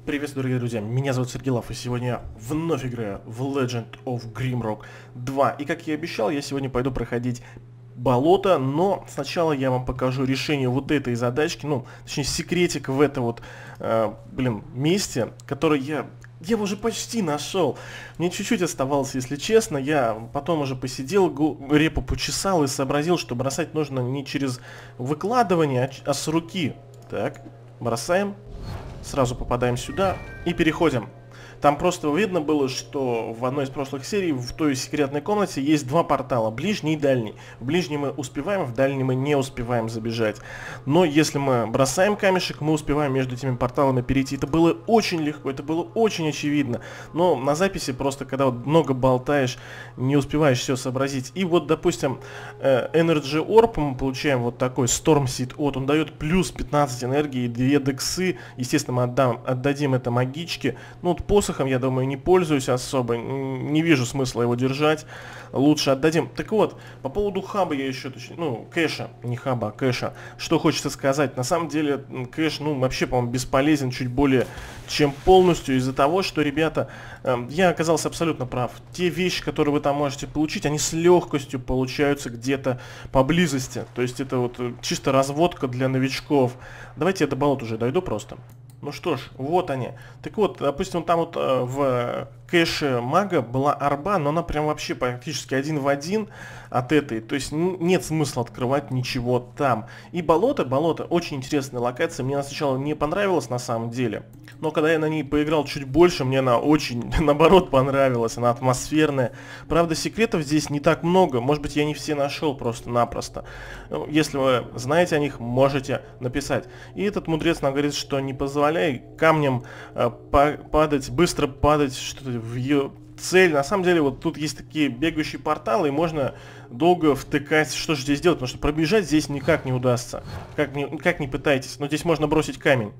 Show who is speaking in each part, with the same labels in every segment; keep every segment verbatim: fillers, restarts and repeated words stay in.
Speaker 1: Приветствую, дорогие друзья, меня зовут Сергей Лав, и сегодня я вновь играю в Legend of Grimrock два. И как я и обещал, я сегодня пойду проходить болото, но сначала я вам покажу решение вот этой задачки, ну, точнее, секретик в это вот, э, блин, месте, который я... Я его уже почти нашел. Мне чуть-чуть оставалось, если честно. Я потом уже посидел, репу почесал и сообразил, что бросать нужно не через выкладывание, а, а с руки. Так, бросаем. Сразу попадаем сюда и переходим. Там просто видно было, что в одной из прошлых серий в той секретной комнате есть два портала, ближний и дальний. В ближний мы успеваем, в дальний мы не успеваем забежать. Но если мы бросаем камешек, мы успеваем между этими порталами перейти. Это было очень легко, это было очень очевидно. Но на записи просто, когда вот много болтаешь, не успеваешь все сообразить. И вот, допустим, Energy Orb мы получаем вот такой Storm Seed. Вот он дает плюс пятнадцать энергии, две дексы. Естественно, мы отдам, отдадим это магичке. Ну вот посох, я думаю, не пользуюсь особо, не вижу смысла его держать, лучше отдадим. Так вот, по поводу хаба я еще, точнее, ну, кэша, не хаба, а кэша, что хочется сказать. На самом деле, кэш, ну, вообще, по-моему, бесполезен чуть более чем полностью из-за того, что, ребята, э, я оказался абсолютно прав. Те вещи, которые вы там можете получить, они с легкостью получаются где-то поблизости. То есть это вот чисто разводка для новичков. Давайте я до болот уже дойду просто. Ну что ж, вот они. Так вот, допустим, там вот э, в кэше мага была арба, но она прям вообще практически один в один от этой. То есть нет смысла открывать ничего там. И болото, болото, очень интересная локация. Мне она сначала не понравилась на самом деле. Но когда я на ней поиграл чуть больше, мне она очень, наоборот, понравилась. Она атмосферная. Правда, секретов здесь не так много. Может быть, я не все нашел просто-напросто. Если вы знаете о них, можете написать. И этот мудрец нам говорит, что не позволяй камнем э, падать, быстро падать, что-то в ее цель. На самом деле, вот тут есть такие бегающие порталы, и можно долго втыкать, что же здесь делать, потому что пробежать здесь никак не удастся. Как ни, как ни пытайтесь. Но здесь можно бросить камень.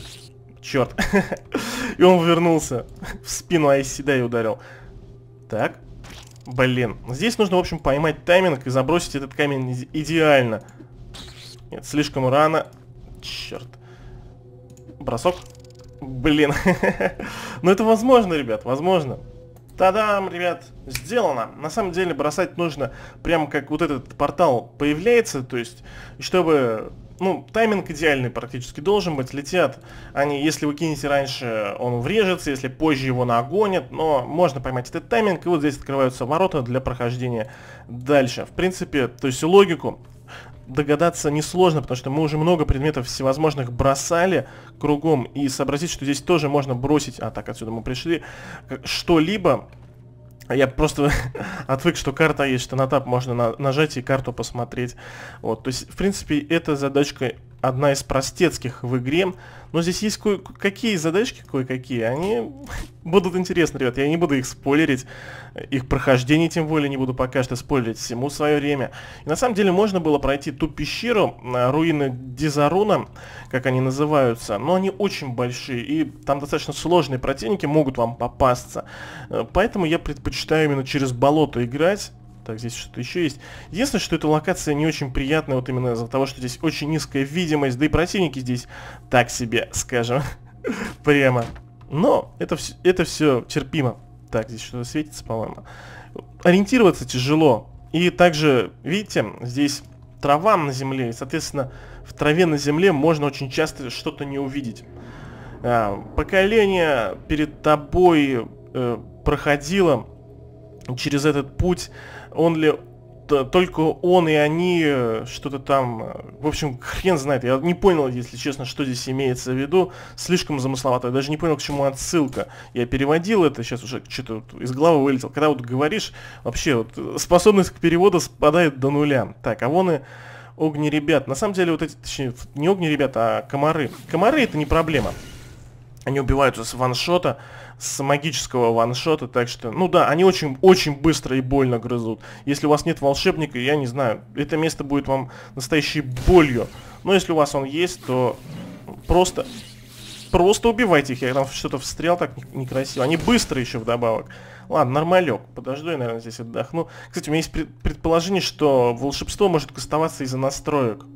Speaker 1: Черт. И он вернулся в спину Айсседа и ударил. Так. Блин. Здесь нужно, в общем, поймать тайминг и забросить этот камень идеально. Нет, слишком рано. Черт. Бросок. Блин. Но это возможно, ребят, возможно. Та-дам, ребят, сделано. На самом деле бросать нужно прямо как вот этот портал появляется, то есть, чтобы, ну, тайминг идеальный практически должен быть. Летят они, если вы кинете раньше, он врежется, если позже его нагонят, но можно поймать этот тайминг, и вот здесь открываются ворота для прохождения дальше. В принципе, то есть логику догадаться несложно, потому что мы уже много предметов всевозможных бросали кругом, и сообразить, что здесь тоже можно бросить, а так отсюда мы пришли, что-либо. Я просто отвык, что карта есть, что на тап можно на нажать и карту посмотреть. Вот, то есть, в принципе, эта задачка одна из простецких в игре. Но здесь есть кое-какие задачки, кое-какие. Они будут интересны, ребят. Я не буду их спойлерить. Их прохождение, тем более, не буду пока что спойлерить. Всему свое время. И на самом деле можно было пройти ту пещеру, руины Дизаруна, как они называются. Но они очень большие. И там достаточно сложные противники могут вам попасться. Поэтому я предпочитаю именно через болото играть. Так, здесь что-то еще есть. Единственное, что эта локация не очень приятная, вот именно из-за того, что здесь очень низкая видимость, да и противники здесь так себе, скажем, прямо. Но это, это все терпимо. Так, здесь что-то светится, по-моему. Ориентироваться тяжело. И также, видите, здесь трава на земле, и, соответственно, в траве на земле можно очень часто что-то не увидеть. А, поколение перед тобой э, проходило через этот путь, он ли только он и они что-то там, в общем, хрен знает, я не понял, если честно, что здесь имеется в виду, слишком замысловато, я даже не понял, к чему отсылка. Я переводил это, сейчас уже что-то вот из головы вылетел, когда вот говоришь, вообще вот способность к переводу спадает до нуля. Так, а вон и огни-ребят, на самом деле вот эти, точнее, не огни-ребят, а комары. Комары это не проблема. Они убиваются с ваншота, с магического ваншота, так что, ну да, они очень-очень быстро и больно грызут. Если у вас нет волшебника, я не знаю, это место будет вам настоящей болью. Но если у вас он есть, то просто, просто убивайте их. Я там что-то встрял так некрасиво. Они быстро еще вдобавок. Ладно, нормалек. Подожду, я, наверное, здесь отдохну. Кстати, у меня есть предположение, что волшебство может кастоваться из-за настроек.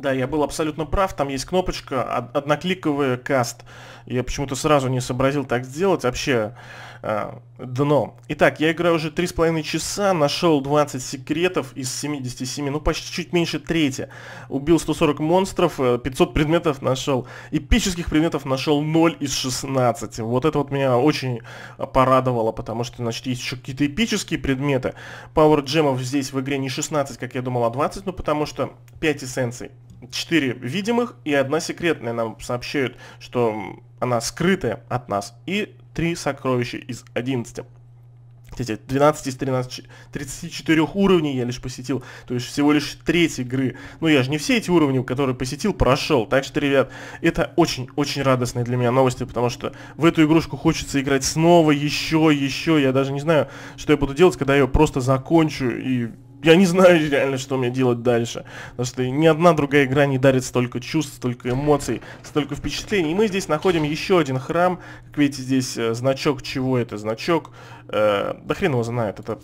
Speaker 1: Да, я был абсолютно прав, там есть кнопочка однокликовый каст. Я почему-то сразу не сообразил так сделать, вообще э, дно. Итак, я играю уже три с половиной часа, нашел двадцать секретов из семидесяти семи, ну почти чуть меньше трети. Убил сто сорок монстров, пятьсот предметов нашел, эпических предметов нашел ноль из шестнадцати. Вот это вот меня очень порадовало, потому что, значит, есть еще какие-то эпические предметы. Power джемов здесь в игре не шестнадцать, как я думал, а двадцать, ну потому что пять эссенций. четыре видимых и одна секретная, нам сообщают, что она скрытая от нас, и три сокровища из одиннадцати. Кстати, двенадцать из тринадцати, тридцати четырёх уровней я лишь посетил, то есть всего лишь треть игры. Ну я же не все эти уровни, которые посетил, прошел. Так что, ребят, это очень-очень радостные для меня новости, потому что в эту игрушку хочется играть снова, еще, еще. Я даже не знаю, что я буду делать, когда я ее просто закончу, и я не знаю реально, что мне делать дальше. Потому что ни одна другая игра не дарит столько чувств, столько эмоций, столько впечатлений. И мы здесь находим еще один храм. Как видите, здесь э, значок чего это? Значок... Э, да хрен его знает. Это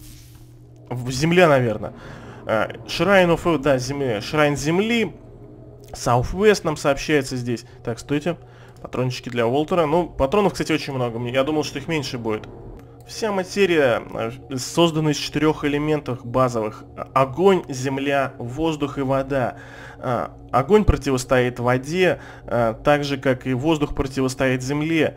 Speaker 1: земля, наверное. Э, Shrine of... Да, земля. Шрайн земли. Southwest нам сообщается здесь. Так, стойте. Патрончики для Уолтера. Ну, патронов, кстати, очень много. Я думал, что их меньше будет. Вся материя создана из четырех элементов базовых. Огонь, земля, воздух и вода. Огонь противостоит воде, так же, как и воздух противостоит земле.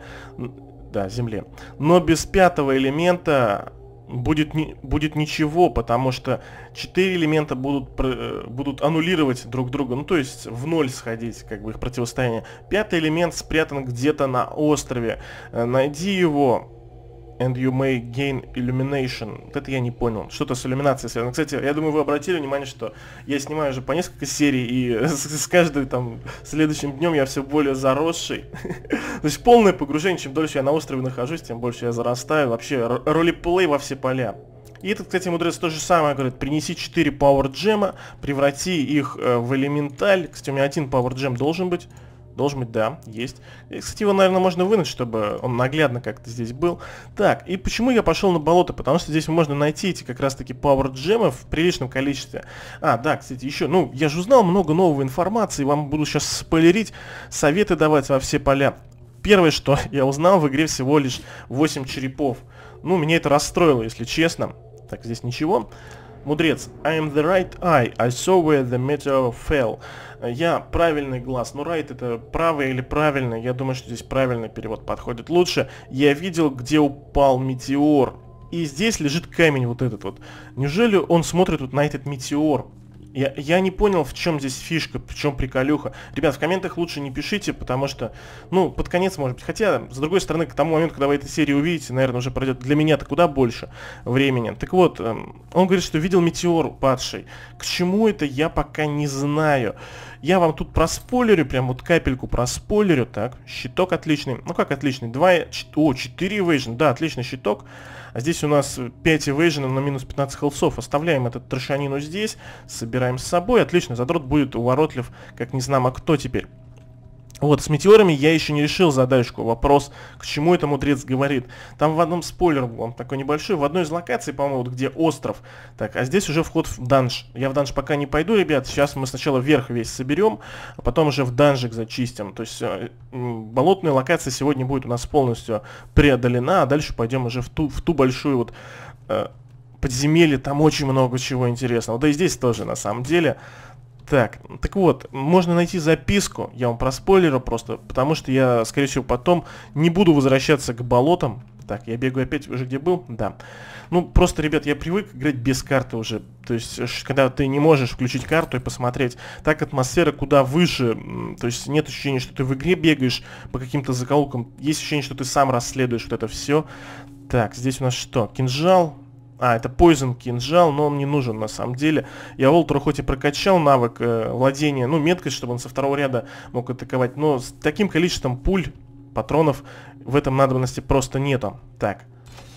Speaker 1: Да, земле. Но без пятого элемента будет, не, будет ничего, потому что четыре элемента будут, будут аннулировать друг друга, ну то есть в ноль сходить, как бы их противостояние. Пятый элемент спрятан где-то на острове. Найди его. And you may gain illumination. Вот это я не понял. Что-то с иллюминацией связано. Кстати, я думаю, вы обратили внимание, что я снимаю уже по несколько серий, и с, с каждым там следующим днем я все более заросший. То есть полное погружение. Чем дольше я на острове нахожусь, тем больше я зарастаю. Вообще ролеплей во все поля. И этот, кстати, мудрец то же самое говорит. Принеси четыре Power джема, преврати их э, в элементаль. Кстати, у меня один Power джем должен быть. Должен быть, да, есть. И, кстати, его, наверное, можно вынуть, чтобы он наглядно как-то здесь был. Так, и почему я пошел на болото? Потому что здесь можно найти эти как раз-таки Power джемы в приличном количестве. А, да, кстати, еще, ну, я же узнал много новой информации, вам буду сейчас спойлерить, советы давать во все поля. Первое, что я узнал, в игре всего лишь восемь черепов. Ну, меня это расстроило, если честно. Так, здесь ничего. Мудрец. I am the right eye. I saw where the meteor fell. Я правильный глаз. Ну, right это правый или правильный. Я думаю, что здесь правильный перевод подходит лучше. Я видел, где упал метеор. И здесь лежит камень вот этот вот. Неужели он смотрит вот на этот метеор? Я, я не понял, в чем здесь фишка, в чем приколюха. Ребят, в комментах лучше не пишите, потому что, ну, под конец может быть. Хотя, с другой стороны, к тому моменту, когда вы эту серию увидите, наверное, уже пройдет для меня-то куда больше времени. Так вот, эм, он говорит, что видел метеор упадший. К чему это, я пока не знаю. Я вам тут проспойлерю, прям вот капельку проспойлерю. Так, щиток отличный. Ну как отличный? два, о, четыре эвейжн, да, отличный щиток. А здесь у нас пять эвейжн на минус пятнадцать хелсов. Оставляем этот трешанину здесь, собираем с собой. Отлично, задрот будет уворотлив, как не знамо кто теперь. Вот, с метеорами я еще не решил задачку. Вопрос, к чему это мудрец говорит. Там в одном спойлер, он такой небольшой, в одной из локаций, по-моему, вот где остров. Так, а здесь уже вход в данж. Я в данж пока не пойду, ребят. Сейчас мы сначала вверх весь соберем, а потом уже в данжик зачистим. То есть э, болотная локация сегодня будет у нас полностью преодолена, а дальше пойдем уже в ту, в ту большую вот э, подземелье. Там очень много чего интересного. Да и здесь тоже, на самом деле. Так, так вот, можно найти записку, я вам проспойлерю просто, потому что я, скорее всего, потом не буду возвращаться к болотам. Так, я бегаю опять уже где был, да. Ну, просто, ребят, я привык играть без карты уже. То есть, когда ты не можешь включить карту и посмотреть, так атмосфера куда выше. То есть, нет ощущения, что ты в игре бегаешь по каким-то закоулкам. Есть ощущение, что ты сам расследуешь вот это все. Так, здесь у нас что? Кинжал. А, это Poison кинжал, но он не нужен на самом деле. Я Уолтеру хоть и прокачал навык э, владения, ну, меткость, чтобы он со второго ряда мог атаковать, но с таким количеством пуль, патронов в этом надобности просто нету. Так.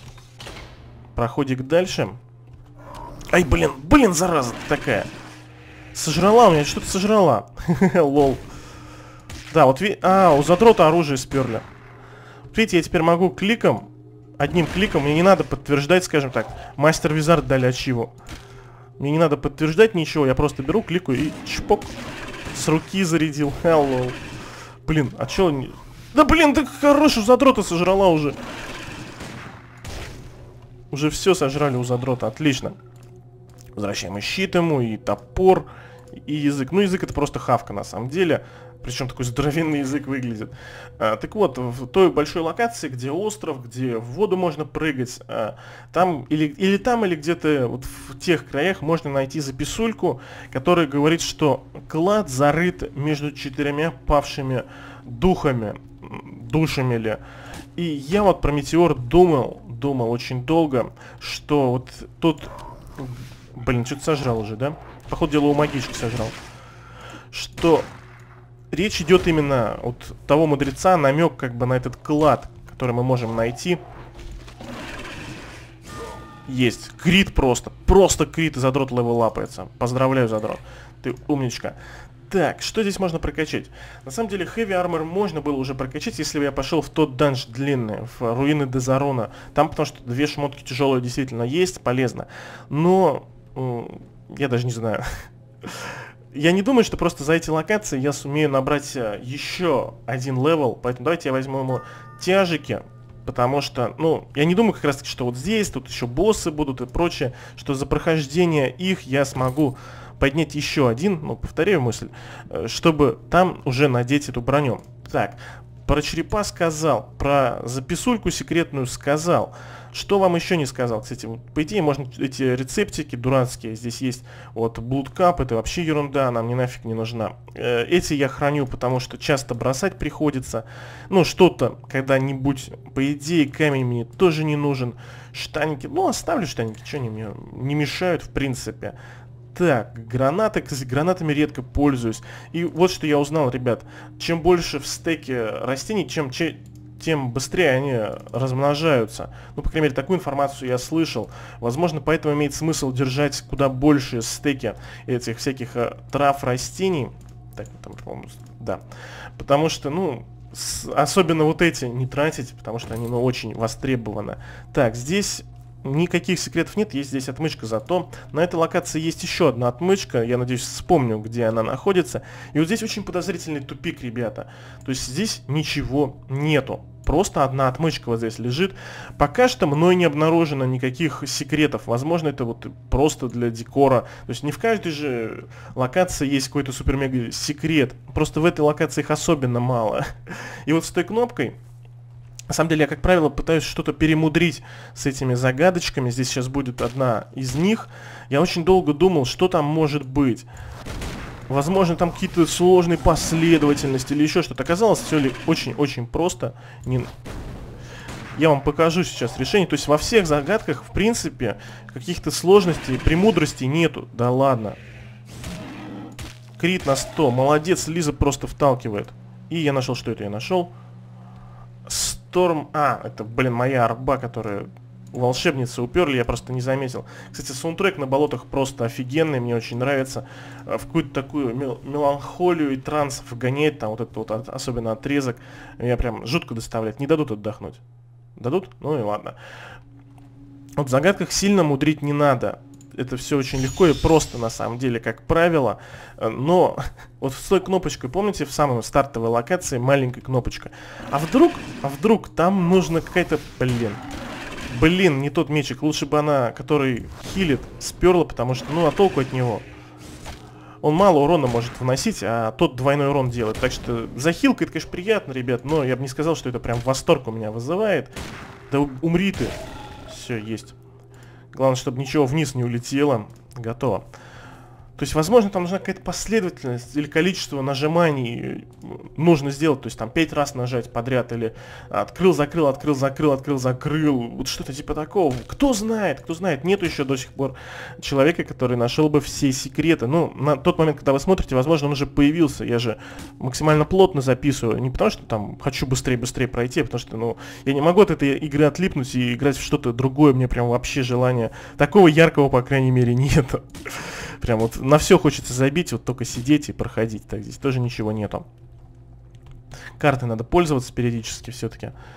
Speaker 1: Проходик дальше. Ай, блин, блин, зараза такая. Сожрала у меня, что-то сожрала. Лол. Да, вот ви... А, у задрота оружие сперли. Видите, я теперь могу кликом, одним кликом, мне не надо подтверждать, скажем так. Мастер Визард дали ачиву. Мне не надо подтверждать ничего, я просто беру, кликаю и чпок. С руки зарядил. Hello. Блин, а чё не... Да блин, ты хороший, задрота сожрала уже. Уже все сожрали у задрота, отлично. Возвращаем и щит ему, и топор, и язык. Ну, язык это просто хавка на самом деле. Причем такой здоровенный язык выглядит. А, так вот, в той большой локации, где остров, где в воду можно прыгать, а, там или, или там, или где-то вот в тех краях можно найти записульку, которая говорит, что клад зарыт между четырьмя павшими духами, душами ли. И я вот про метеор думал, думал очень долго, что вот тут... Блин, что-то сожрал уже, да? Походу дела у магички сожрал. Что речь идет именно от того мудреца, намек как бы на этот клад, который мы можем найти. Есть. Крит просто. Просто крит, и задрот левел лапается. Поздравляю, задрот. Ты умничка. Так, что здесь можно прокачать? На самом деле, Heavy Armor можно было уже прокачать, если бы я пошел в тот данж длинный, в руины Дезарона. Там, потому что две шмотки тяжелые действительно есть, полезно. Но, я даже не знаю. Я не думаю, что просто за эти локации я сумею набрать еще один левел. Поэтому давайте я возьму ему тяжики. Потому что, ну, я не думаю как раз таки, что вот здесь, тут еще боссы будут и прочее. Что за прохождение их я смогу поднять еще один, ну, повторяю мысль, чтобы там уже надеть эту броню. Так, про черепа сказал, про записульку секретную сказал. Что вам еще не сказал? Кстати, вот, по идее, можно эти рецептики дурацкие, здесь есть вот Blood Cup, это вообще ерунда, она мне нафиг не нужна. Э, эти я храню, потому что часто бросать приходится. Ну, что-то когда-нибудь, по идее, камень мне тоже не нужен. Штаники, ну, оставлю штаники, что они мне не мешают, в принципе. Так, гранаты, кстати, гранатами редко пользуюсь. И вот что я узнал, ребят. Чем больше в стеке растений, чем, чем, тем быстрее они размножаются. Ну, по крайней мере, такую информацию я слышал. Возможно, поэтому имеет смысл держать куда больше стеки этих всяких э, трав, растений. Так, там, по-моему, да. Потому что, ну, с, особенно вот эти не тратить, потому что они, ну, очень востребованы. Так, здесь... Никаких секретов нет, есть здесь отмычка, зато на этой локации есть еще одна отмычка, я надеюсь вспомню, где она находится. И вот здесь очень подозрительный тупик, ребята. То есть здесь ничего нету, просто одна отмычка вот здесь лежит. Пока что мной не обнаружено никаких секретов, возможно это вот просто для декора. То есть не в каждой же локации есть какой-то супер-мега секрет, просто в этой локации их особенно мало. И вот с той кнопкой... На самом деле, я, как правило, пытаюсь что-то перемудрить с этими загадочками. Здесь сейчас будет одна из них. Я очень долго думал, что там может быть. Возможно, там какие-то сложные последовательности или еще что-то. Оказалось, все ли очень-очень просто. Не... Я вам покажу сейчас решение. То есть во всех загадках, в принципе, каких-то сложностей, премудростей нету. Да ладно. Крит на сто. Молодец, Лиза просто вталкивает. И я нашел, что это я нашел. Сторм... А, это, блин, моя арба, которая волшебницы уперли, я просто не заметил. Кстати, саундтрек на болотах просто офигенный, мне очень нравится. В какую-то такую мел меланхолию и транс вгоняет, там вот этот вот от, особенно отрезок. Меня прям жутко доставляет. Не дадут отдохнуть. Дадут? Ну и ладно. Вот в загадках сильно мудрить не надо. Это все очень легко и просто, на самом деле, как правило. Но вот с той кнопочкой, помните, в самой стартовой локации маленькая кнопочка. А вдруг, а вдруг там нужно какая-то... Блин. Блин, не тот мечик. Лучше бы она, который хилит, сперла, потому что, ну, а толку от него? Он мало урона может выносить, а тот двойной урон делает. Так что за хилкой это, конечно, приятно, ребят, но я бы не сказал, что это прям восторг у меня вызывает. Да умри ты. Все, есть. Главное, чтобы ничего вниз не улетело. Готово. То есть, возможно, там нужна какая-то последовательность или количество нажиманий нужно сделать. То есть, там пять раз нажать подряд или открыл, закрыл, открыл, закрыл, открыл, закрыл. Вот что-то типа такого. Кто знает, кто знает. Нету еще до сих пор человека, который нашел бы все секреты. Ну, на тот момент, когда вы смотрите, возможно, он уже появился. Я же максимально плотно записываю. Не потому, что там хочу быстрее-быстрее пройти, а потому что, ну, я не могу от этой игры отлипнуть и играть в что-то другое. Мне прям вообще желания такого яркого, по крайней мере, нет. Прям вот на все хочется забить, вот только сидеть и проходить. Так, здесь тоже ничего нету. Картой надо пользоваться периодически все-таки.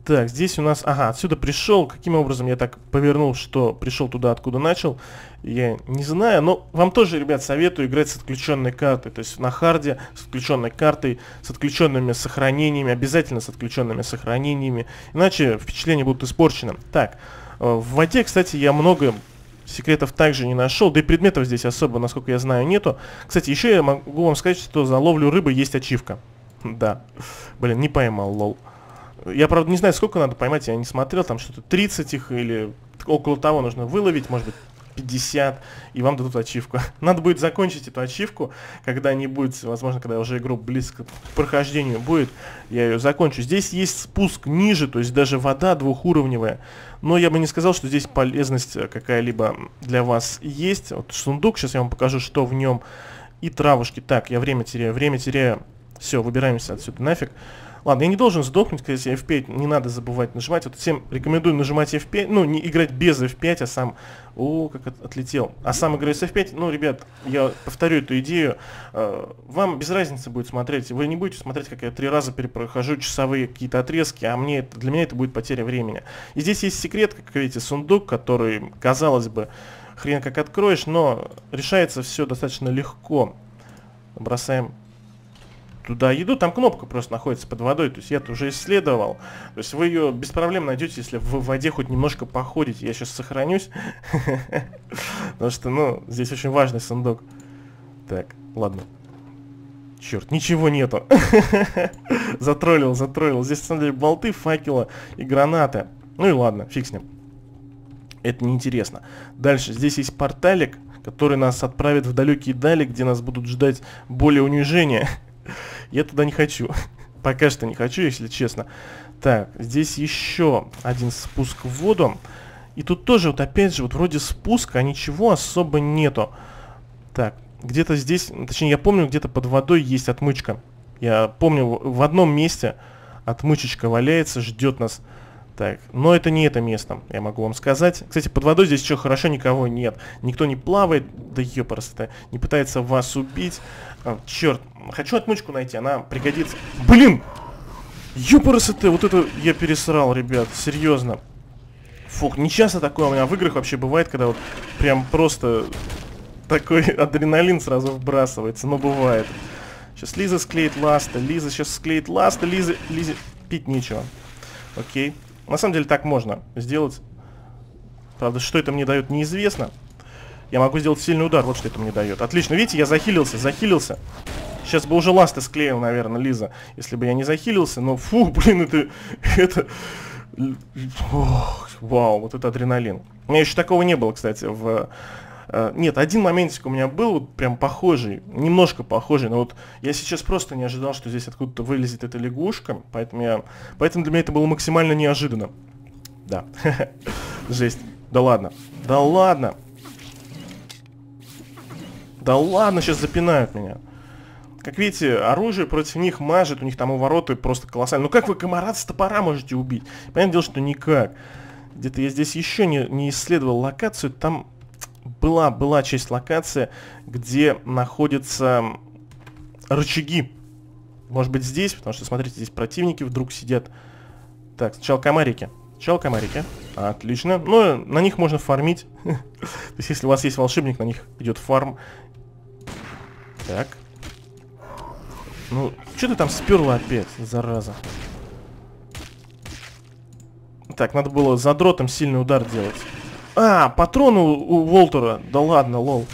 Speaker 1: Так, здесь у нас... Ага, отсюда пришел. Каким образом я так повернул, что пришел туда, откуда начал, я не знаю. Но вам тоже, ребят, советую играть с отключенной картой. То есть на харде с отключенной картой, с отключенными сохранениями. Обязательно с отключенными сохранениями. Иначе впечатления будут испорчены. Так, в воде, кстати, я много... секретов также не нашел, да и предметов здесь особо, насколько я знаю, нету. Кстати, еще я могу вам сказать, что за ловлю рыбы есть ачивка. Да. Блин, не поймал, лол. Я, правда, не знаю, сколько надо поймать, я не смотрел, там что-то тридцать их или около того нужно выловить, может быть, пятьдесят, и вам дадут ачивку. Надо будет закончить эту ачивку когда-нибудь, возможно, когда уже игру близко к прохождению будет, я ее закончу. Здесь есть спуск ниже, то есть даже вода двухуровневая, но я бы не сказал, что здесь полезность какая-либо для вас есть. Вот сундук, сейчас я вам покажу, что в нем, и травушки. Так, я время теряю, время теряю, все, выбираемся отсюда нафиг. Ладно, я не должен сдохнуть, кстати, эф пять не надо забывать нажимать. Вот всем рекомендую нажимать эф пять, ну, не играть без эф пять, а сам... О, как от, отлетел. А сам играю с эф пять, ну, ребят, я повторю эту идею. Э, вам без разницы будет смотреть. Вы не будете смотреть, как я три раза перепрохожу часовые какие-то отрезки, а мне это, для меня это будет потеря времени. И здесь есть секрет, как видите, сундук, который, казалось бы, хрен как откроешь, но решается все достаточно легко. Бросаем... туда еду, там кнопка просто находится под водой, то есть я это уже исследовал. То есть вы ее без проблем найдете, если вы в воде хоть немножко походите. Я сейчас сохранюсь, потому что, ну, здесь очень важный сундук. Так, ладно. Черт, ничего нету. Затроллил, затроллил. Здесь, на самом деле, болты, факела и гранаты. Ну и ладно, фиг с ним. Это неинтересно. Дальше, здесь есть порталик, который нас отправит в далекие дали, где нас будут ждать боли и унижения. Я туда не хочу. Пока что не хочу, если честно. Так, здесь еще один спуск в воду. И тут тоже, вот опять же, вот вроде спуска, а ничего особо нету. Так, где-то здесь, точнее, я помню, где-то под водой есть отмычка. Я помню, в одном месте отмычечка валяется, ждет нас. Так, но это не это место, я могу вам сказать. Кстати, под водой здесь еще хорошо, никого нет. Никто не плавает, да ёпарасота, не пытается вас убить. А, черт, хочу отмычку найти, она пригодится. Блин! Ёпарасота, вот это я пересрал, ребят, серьезно. Фух, не часто такое у меня в играх вообще бывает, когда вот прям просто такой адреналин сразу вбрасывается, но бывает. Сейчас Лиза склеит ласта, Лиза сейчас склеит ласта, Лиза, Лизе пить нечего. Окей. На самом деле так можно сделать. Правда, что это мне дает, неизвестно. Я могу сделать сильный удар, вот что это мне дает. Отлично, видите, я захилился, захилился. Сейчас бы уже ласты склеил, наверное, Лиза, если бы я не захилился. Но фу, блин, это... это... Ох, вау, вот это адреналин. У меня еще такого не было, кстати, в... Нет, один моментик у меня был вот прям похожий, немножко похожий, но вот я сейчас просто не ожидал, что здесь откуда-то вылезет эта лягушка, поэтому я, поэтому для меня это было максимально неожиданно. Да, жесть. Да ладно, да ладно, да ладно, сейчас запинают меня. Как видите, оружие против них мажет, у них там увороты просто колоссальные. Ну как вы комара с топора можете убить? Понятное дело, что никак. Где-то я здесь еще не, не исследовал локацию, там... Была, была часть локации, где находятся рычаги. Может быть здесь, потому что, смотрите, здесь противники вдруг сидят. Так, сначала комарики. Сначала комарики. Отлично. Но на них можно фармить. То есть, если у вас есть волшебник, на них идет фарм. Так. Ну, что ты там сперла опять, зараза? Так, надо было задротом сильный удар делать. А, патроны у, у Волтера. Да ладно, лол.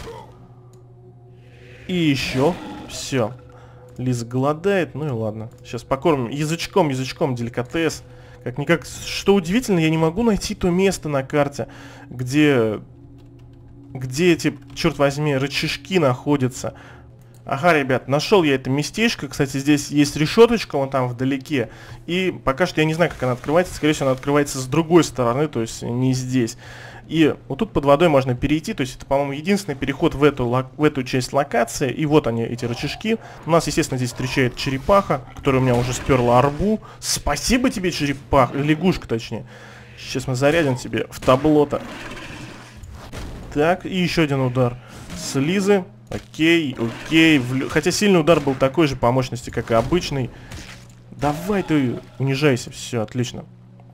Speaker 1: И еще. Все. Лиза голодает. Ну и ладно. Сейчас покормим язычком, язычком, деликатес. Как-никак. Что удивительно, я не могу найти то место на карте, где... Где эти, черт возьми, рычажки находятся. Ага, ребят, нашел я это местечко. Кстати, здесь есть решеточка, вон там вдалеке. И пока что я не знаю, как она открывается. Скорее всего, она открывается с другой стороны, то есть не здесь. И вот тут под водой можно перейти. То есть это, по-моему, единственный переход в эту, в эту часть локации. И вот они, эти рычажки. У нас, естественно, здесь встречает черепаха, которая у меня уже сперла арбу. Спасибо тебе, черепаха. Лягушка, точнее. Сейчас мы зарядим тебе в табло-то. Так, и еще один удар с Лизы. Окей, окей. Хотя сильный удар был такой же по мощности, как и обычный. Давай ты унижайся. Все, отлично.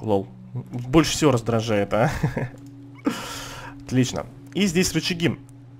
Speaker 1: Лол. Больше всего раздражает, а? Отлично. И здесь рычаги.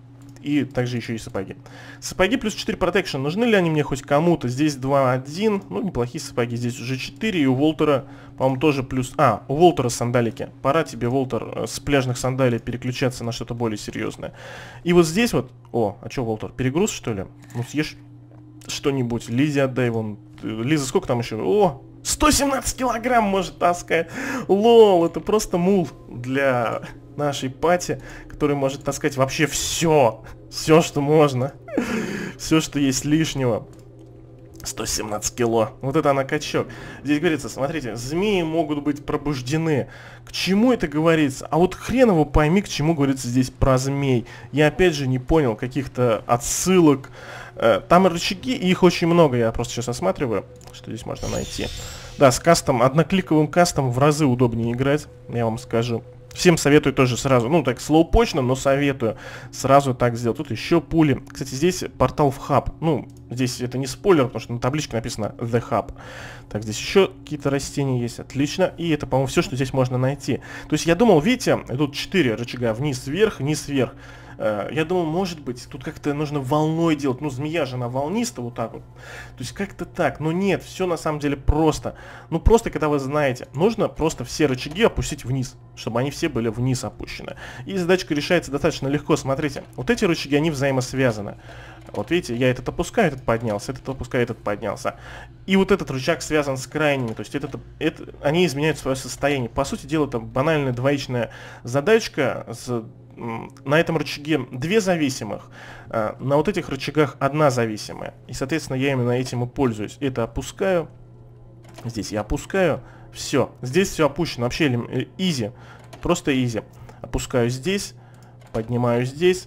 Speaker 1: И также еще и сапоги. Сапоги плюс четыре протекшн. Нужны ли они мне хоть кому-то? Здесь два один. Ну, неплохие сапоги. Здесь уже четыре. И у Волтера, по-моему, тоже плюс... А, у Волтера сандалики. Пора тебе, Волтер, с пляжных сандалий переключаться на что-то более серьезное. И вот здесь вот... О, а что, Волтер, перегруз, что ли? Ну, съешь что-нибудь. Лизе отдай вон. Лиза, сколько там еще? О, сто семнадцать килограмм может таскать. Лол, это просто мул для... нашей пати, который может таскать вообще все. Все, что можно. Все, что есть лишнего. сто семнадцать кило. Вот это она качок. Здесь говорится, смотрите, змеи могут быть пробуждены. К чему это говорится? А вот хрен его пойми, к чему говорится здесь про змей. Я опять же не понял каких-то отсылок. Там рычаги, и их очень много. Я просто сейчас осматриваю, что здесь можно найти. Да, с кастом, однокликовым кастом в разы удобнее играть, я вам скажу. Всем советую тоже сразу, ну так слоупочно, но советую сразу так сделать. Тут еще пули. Кстати, здесь портал в хаб. Ну, здесь это не спойлер, потому что на табличке написано The Hub. Так, здесь еще какие-то растения есть, отлично. И это, по-моему, все, что здесь можно найти. То есть я думал, видите, тут четыре рычага, вниз-вверх, вниз-вверх. Я думал, может быть, тут как-то нужно волной делать. Ну, змея же, она волниста вот так вот. То есть как-то так. Но нет, все на самом деле просто. Ну, просто, когда вы знаете, нужно просто все рычаги опустить вниз, чтобы они все были вниз опущены. И задачка решается достаточно легко. Смотрите, вот эти рычаги, они взаимосвязаны. Вот видите, я этот опускаю, этот поднялся, этот опускаю, этот поднялся. И вот этот рычаг связан с крайними. То есть это, это, они изменяют свое состояние. По сути дела, это банальная двоичная задачка с... На этом рычаге две зависимых, на вот этих рычагах одна зависимая. И, соответственно, я именно этим и пользуюсь. Это опускаю, здесь я опускаю, все. Здесь все опущено, вообще изи, просто изи. Опускаю здесь, поднимаю здесь.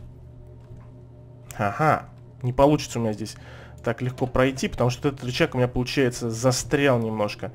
Speaker 1: Ага, не получится у меня здесь так легко пройти, потому что этот рычаг у меня, получается, застрял немножко.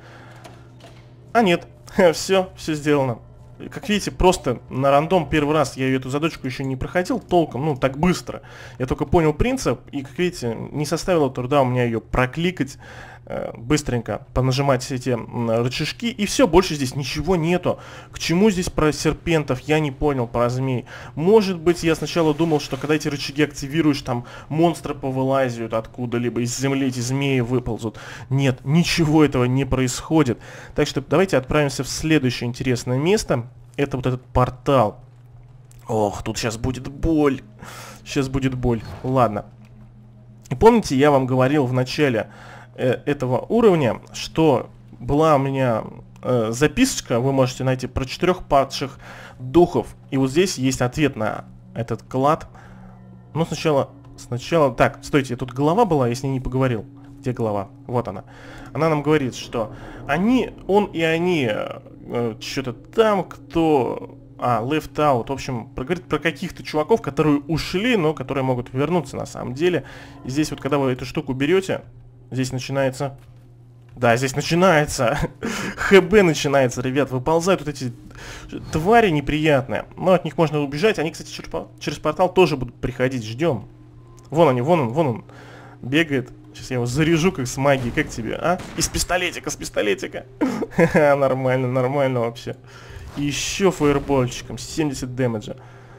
Speaker 1: А нет, все, все сделано. Как видите, просто на рандом первый раз я эту задачку еще не проходил толком, ну, так быстро. Я только понял принцип, и, как видите, не составило труда у меня ее прокликать, э, быстренько понажимать эти э, рычажки, и все, больше здесь ничего нету. К чему здесь про серпентов, я не понял, про змей. Может быть, я сначала думал, что когда эти рычаги активируешь, там монстры повылазят откуда-либо, из земли эти змеи выползут. Нет, ничего этого не происходит. Так что давайте отправимся в следующее интересное место. Это вот этот портал. Ох, тут сейчас будет боль. Сейчас будет боль. Ладно. И помните, я вам говорил в начале э, этого уровня, что была у меня э, записочка, вы можете найти, про четырех падших духов. И вот здесь есть ответ на этот клад. Но сначала... Сначала... Так, стойте, тут голова была, я с ней не поговорил. Где голова? Вот она. Она нам говорит, что они, он и они... Э, что-то там, кто... А, left out. В общем, говорит про каких-то чуваков, которые ушли, но которые могут вернуться на самом деле. И здесь вот, когда вы эту штуку берете, здесь начинается... Да, здесь начинается. ХБ начинается, ребят. Выползают вот эти твари неприятные. Но от них можно убежать. Они, кстати, через, через портал тоже будут приходить. Ждем. Вон они, вон он, вон он. Бегает. Сейчас я его заряжу как с магией. Как тебе, а? Из пистолетика, с пистолетика. Нормально, нормально вообще. И еще фаербольчиком. семьдесят дэмэджа.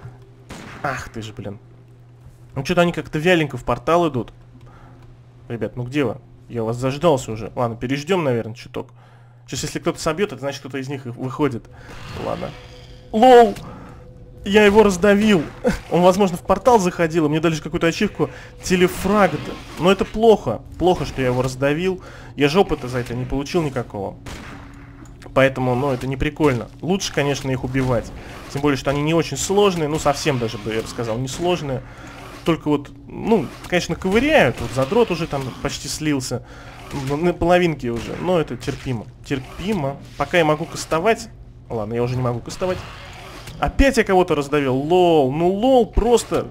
Speaker 1: Ах ты же, блин. Ну что-то они как-то вяленько в портал идут. Ребят, ну где вы? Я вас заждался уже. Ладно, переждем, наверное, чуток. Сейчас, если кто-то собьет, это значит, кто-то из них выходит. Ладно. Лол! Я его раздавил. Он, возможно, в портал заходил, и мне дали какую-то ачивку телефраг. Но это плохо. Плохо, что я его раздавил. Я же опыта за это не получил никакого. Поэтому, ну, это не прикольно. Лучше, конечно, их убивать. Тем более, что они не очень сложные. Ну, совсем даже, бы я бы сказал, не сложные. Только вот, ну, конечно, ковыряют. Вот задрот уже там почти слился. На половинке уже. Но это терпимо. Терпимо. Пока я могу кастовать. Ладно, я уже не могу кастовать. Опять я кого-то раздавил. Лол. Ну, лол просто...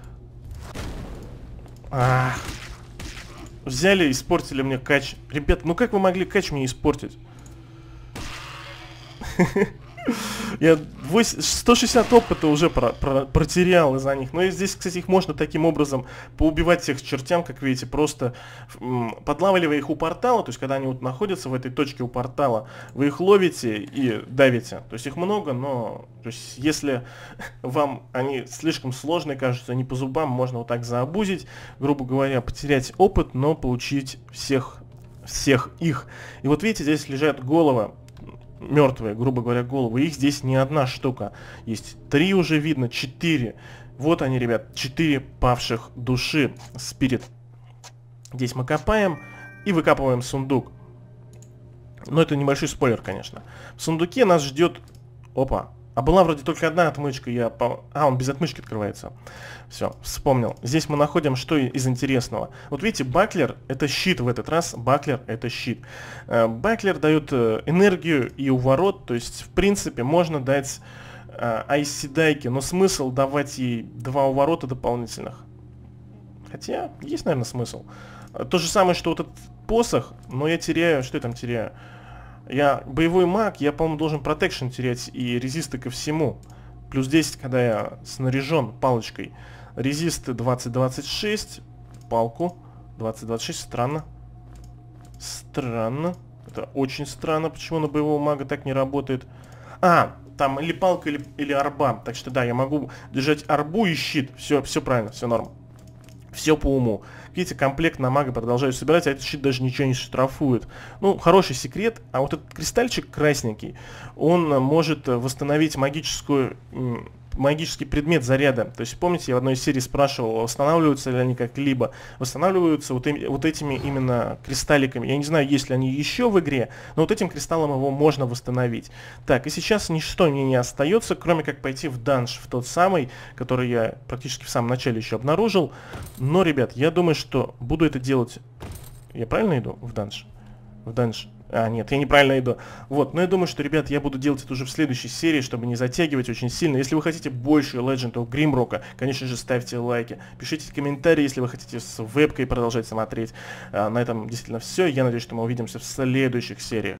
Speaker 1: Ах. Взяли и испортили мне кач. Ребят, ну как вы могли кач мне испортить? Я сто шестьдесят опыта уже про про протерял из-за них. Но и здесь, кстати, их можно таким образом поубивать всех к чертям, как видите, просто подлавливая их у портала. То есть, когда они вот находятся в этой точке у портала, вы их ловите и давите. То есть, их много, но то есть, если вам они слишком сложные кажутся, не по зубам, можно вот так заобузить, грубо говоря, потерять опыт, но получить всех, всех их. И вот видите, здесь лежат головы. Мертвые, грубо говоря, головы. Их здесь не одна штука. Есть три уже видно, четыре. Вот они, ребят, четыре павших души. Спирит. Здесь мы копаем и выкапываем сундук. Но это небольшой спойлер, конечно. В сундуке нас ждет... Опа. А была вроде только одна отмычка. Я по... А, он без отмычки открывается. Все, вспомнил. Здесь мы находим, что из интересного. Вот видите, баклер это щит в этот раз. Баклер это щит. Баклер дает энергию и уворот. То есть, в принципе, можно дать Айседайке, но смысл давать ей два уворота дополнительных. Хотя, есть, наверное, смысл. То же самое, что вот этот посох, но я теряю... Что я там теряю? Я боевой маг, я, по-моему, должен протекшн терять и резисты ко всему. Плюс десять, когда я снаряжен палочкой. Резисты двадцать двадцать шесть. Палку. двадцать двадцать шесть. Странно. Странно. Это очень странно, почему на боевого мага так не работает. А, там или палка, или, или арба. Так что да, я могу держать арбу и щит. Все, все правильно, все норм. Все по уму. Видите, комплект на мага продолжаю собирать, а этот щит даже ничего не штрафует. Ну, хороший секрет. А вот этот кристальчик красненький, он может восстановить магическую... магический предмет заряда. То есть, помните, я в одной из серий спрашивал, восстанавливаются ли они как-либо. Восстанавливаются вот, им, вот этими именно кристалликами. Я не знаю, есть ли они еще в игре, но вот этим кристаллом его можно восстановить. Так, и сейчас ничто мне не остается, кроме как пойти в данж, в тот самый, который я практически в самом начале еще обнаружил. Но, ребят, я думаю, что буду это делать... Я правильно иду в данж? В данж. А, нет, я неправильно иду. Вот, но я думаю, что, ребят, я буду делать это уже в следующей серии, чтобы не затягивать очень сильно. Если вы хотите больше Legend of Grimrock, конечно же, ставьте лайки. Пишите комментарии, если вы хотите с вебкой продолжать смотреть. А, на этом действительно все. Я надеюсь, что мы увидимся в следующих сериях.